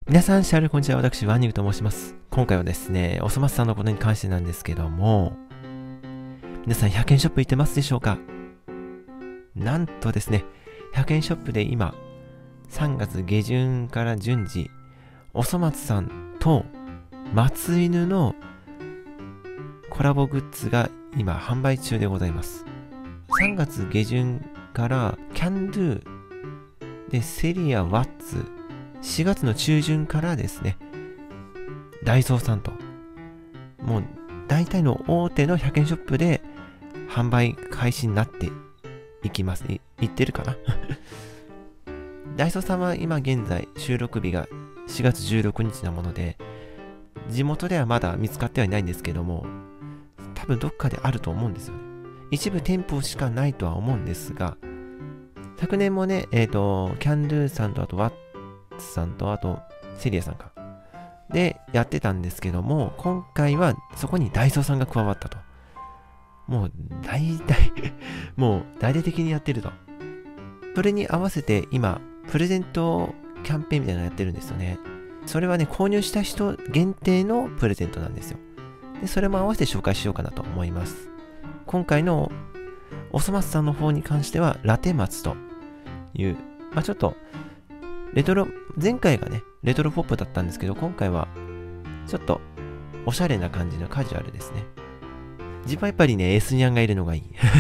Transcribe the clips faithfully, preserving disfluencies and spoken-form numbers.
皆さん、シャルこんにちは。私、ワニグと申します。今回はですね、おそ松さんのことに関してなんですけども、皆さんひゃくえんショップ行ってますでしょうか？なんとですね、ひゃくえんショップで今、さんがつ下旬から順次、おそ松さんと松犬のコラボグッズが今販売中でございます。さんがつ下旬からキャンドゥでセリアワッツ、しがつの中旬からですね、ダイソーさんと、もう大体の大手のひゃくえんショップで販売開始になっていきます。い、いってるかなダイソーさんは今現在収録日がしがつじゅうろくにちなもので、地元ではまだ見つかってはいないんですけども、多分どっかであると思うんですよね。一部店舗しかないとは思うんですが、昨年もね、えっと、キャンドゥさんとあとワッツさんとあとセリアさんか。で、やってたんですけども、今回はそこにダイソーさんが加わったと。もう大体もう大々的にやってると。それに合わせて今、プレゼントキャンペーンみたいなのやってるんですよね。それはね、購入した人限定のプレゼントなんですよ。で、それも合わせて紹介しようかなと思います。今回のおそ松さんの方に関しては、ラテ松という、まあちょっと、レトロ、前回がね、レトロポップだったんですけど、今回は、ちょっと、おしゃれな感じのカジュアルですね。自分はやっぱりね、エスニャンがいるのがいい。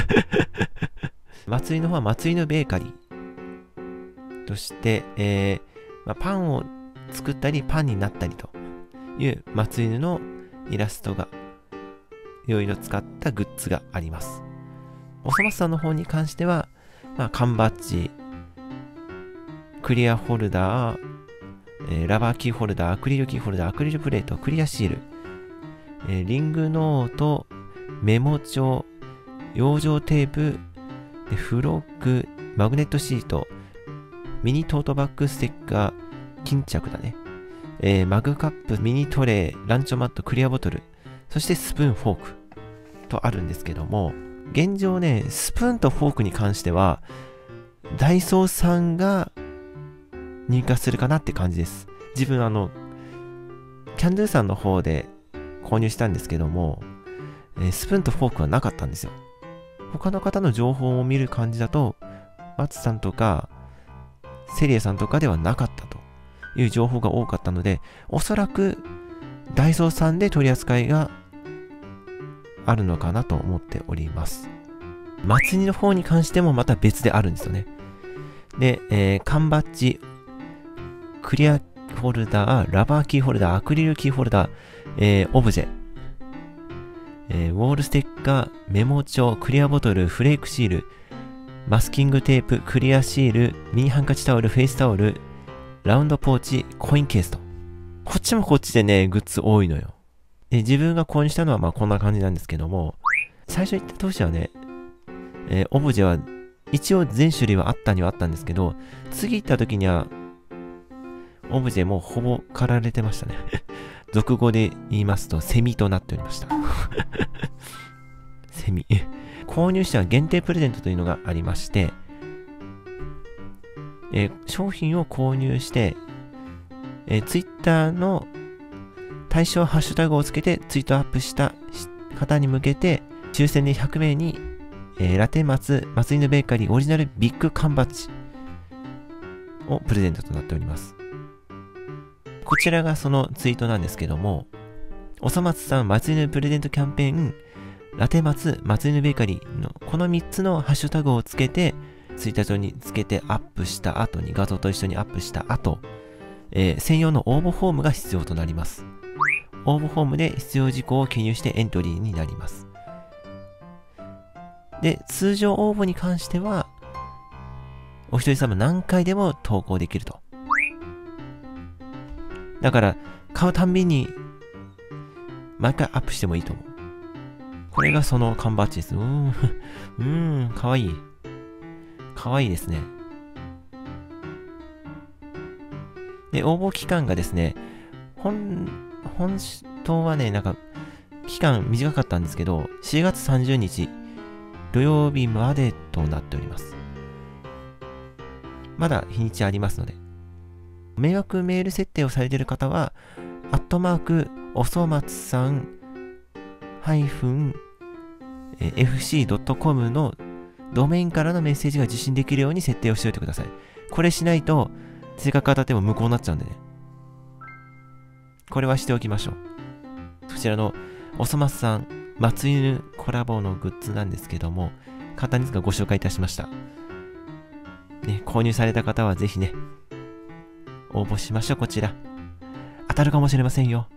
松井の方は松井のベーカリーとして、えーまあ、パンを作ったり、パンになったりという松井のイラストが、いろいろ使ったグッズがあります。おそ松さんの方に関しては、まあ、缶バッジ、クリアホルダー、えー、ラバーキーホルダー、アクリルキーホルダー、アクリルプレート、クリアシール、えー、リングノート、メモ帳、養生テープ、でフロッグ、マグネットシート、ミニトートバッグステッカー、巾着だね、えー、マグカップ、ミニトレー、ランチョンマット、クリアボトル、そしてスプーン、フォークとあるんですけども、現状ね、スプーンとフォークに関しては、ダイソーさんが入荷するかなって感じです。自分あの、キャンドゥさんの方で購入したんですけども、えー、スプーンとフォークはなかったんですよ。他の方の情報を見る感じだと、マツさんとか、セリアさんとかではなかったという情報が多かったので、おそらくダイソーさんで取り扱いがあるのかなと思っております。松井の方に関してもまた別であるんですよね。で、えー、缶バッジ、クリアホルダー、ラバーキーホルダー、アクリルキーホルダー、えー、オブジェ、えー、ウォールステッカー、メモ帳、クリアボトル、フレークシール、マスキングテープ、クリアシール、ミニハンカチタオル、フェイスタオル、ラウンドポーチ、コインケースと。こっちもこっちでね、グッズ多いのよ。で、自分が購入したのはまあこんな感じなんですけども、最初言った当時はね、えー、オブジェは一応全種類はあったにはあったんですけど、次行った時には、オブジェもほぼ狩られてましたね。俗語で言いますと、セミとなっておりました。セミ。購入者限定プレゼントというのがありまして、えー、商品を購入して、えー、Twitter の対象ハッシュタグをつけてツイートアップした方に向けて、抽選でひゃくめいに、えー、ラテ松、松犬ベーカリーオリジナルビッグ缶バッジをプレゼントとなっております。こちらがそのツイートなんですけども、おそ松さん松犬プレゼントキャンペーン、ラテ松、松犬ベーカリーのこのみっつのハッシュタグをつけて、ツイッター上につけてアップした後に、画像と一緒にアップした後、えー、専用の応募フォームが必要となります。応募フォームで必要事項を記入してエントリーになります。で、通常応募に関しては、お一人様何回でも投稿できると。だから、買うたんびに、毎回アップしてもいいと思う。これがその缶バッジです。うーん、うーん、かわいい。かわいいですね。で、応募期間がですね、本、本当はね、なんか、期間短かったんですけど、しがつさんじゅうにち、土曜日までとなっております。まだ日にちありますので。 迷惑メール設定をされている方は、アットマーク、おそ松さん、ハイフン、エフシードットコム のドメインからのメッセージが受信できるように設定をしておいてください。これしないと、正確当たっても無効になっちゃうんでね。これはしておきましょう。そちらの、おそ松さん、松犬コラボのグッズなんですけども、簡単にご紹介いたしました。ね、購入された方はぜひね、応募しましょう、こちら。当たるかもしれませんよ。